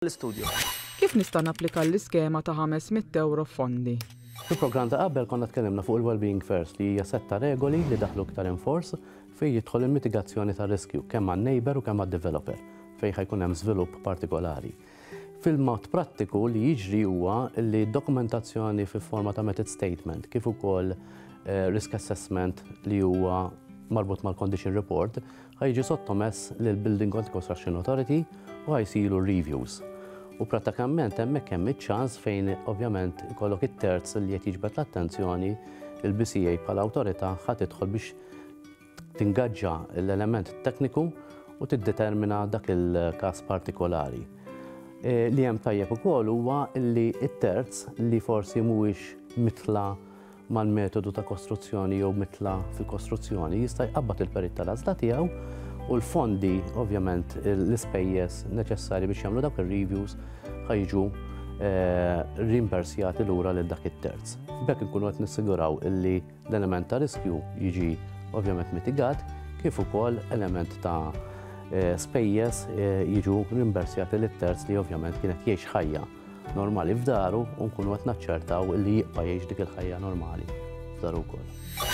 l-istudju. Kif nista' napplika l-iskema ta' €500 fondi? Fil-programm ta' qabel konna tkellimna fuq il-Wellbeing First li hija setta regoli li daħlu iktar enforce fejn jidħol il-mitigazzjoni tar riskju kemm għan-neighbor u kemm għad-developer fejn ħajkun hemm żvilupp partikolari. Fil-mod prattiku li jiġri huwa li dokumentazzjoni fi forma ta' method statement kif ukoll risk assessment li huwa marbut mal-condition report ħajġi sottomess lil Building and Construction Authority u ħajsiru reviews. U pratikament hemmhekk hemm iċ-ċans fejn ovvjament ikollok it-terz li qed jiġbed l-attenzjoni il-BCA bħala awtorità ħadd tidħol biex tingaġġa l-element tekniku u tiddetermina dak il-każ partikolari. Li hemm tajjeb ukoll huwa li t-terz li forsi mhuwiex mitla mal-metodu ta' kostruzzjoni jew mitla fil-kostruzzjoni jista' jqabbad il-perit tal-għażla tiegħu u l-fondi, ovvjament, l-ispejjeż neċessarji biex jagħmlu dawk ir-reviews ħajġu rimbersjati lura lil dak it-terz. B'hekk inkunu qed nissiguraw illi l-element ta' riskju jiġi ovvjament mitigat kif ukoll element ta' spejjeż jiġu rimbersjati lit-terz li ovvjament kienet jgħix ħajja normali f'daru u nkunu qed naċċertaw li jibqa' jgħix dik il-ħajja normali f'daru wkoll.